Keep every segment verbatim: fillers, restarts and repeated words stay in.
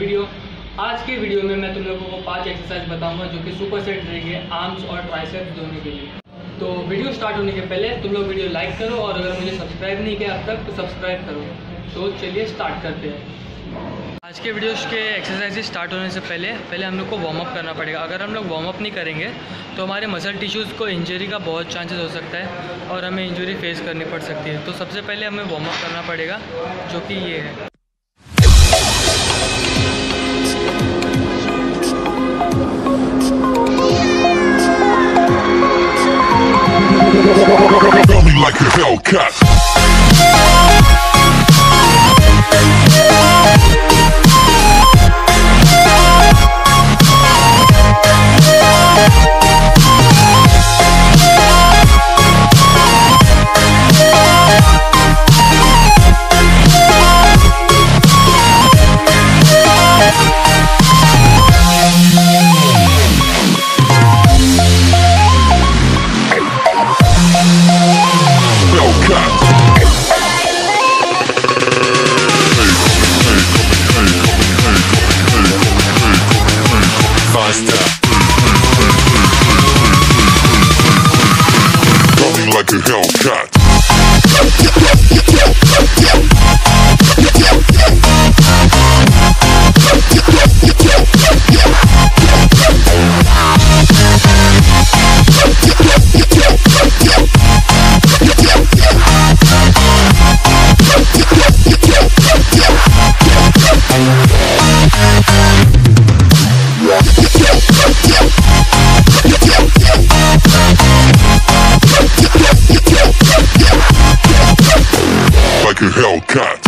Video. आज के video में मैं तुम लोगों को पांच एक्सरसाइज बताऊंगा जो कि सुपर सेट रहेंगे आर्म्स और ट्राइसेप्स दोनों के लिए। तो वीडियो स्टार्ट होने के पहले तुम लोग वीडियो लाइक करो और अगर मुझे सब्सक्राइब नहीं किया अब तक तो सब्सक्राइब करो। तो चलिए स्टार्ट करते हैं। आज के वीडियोस के एक्सरसाइज स्टार्ट होने से पहले पहले हम लोग को वार्म अप करना पड़ेगा। अगर हम लोग वार्म अप नहीं करेंगे तो हमारे मसल टिश्यूज़ को इंजरी का बहुत चांसेस हो सकता है और हमें इंजरी फेस करनी पड़ सकती है। तो सबसे पहले हमें वार्म अप करना पड़ेगा जो कि ये है। Like a Hellcat. Like a Hellcat. Like a Hellcat.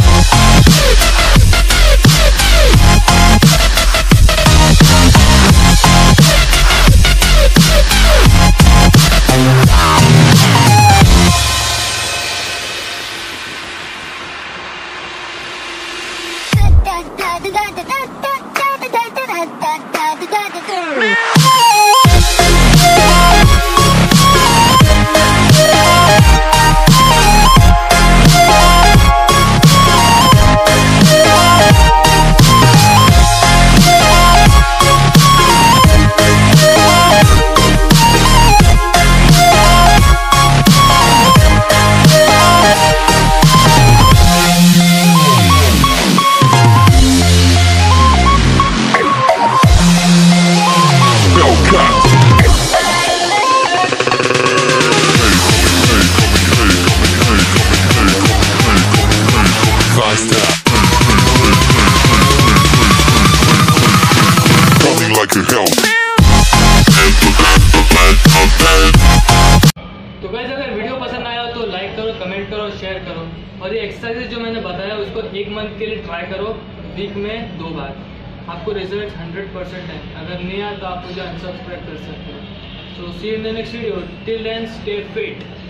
तो गाइस अगर वीडियो पसंद आया तो लाइक करो, कमेंट करो, शेयर करो और ये एक्सरसाइज जो मैंने बताया उसको एक मंथ के लिए ट्राई करो, वीक में दो बार। आपको रिजल्ट हंड्रेड परसेंट है। अगर नहीं आया तो आप मुझे अनसब्सक्राइब कर सकते हो। So see in the next video. Till then stay fit.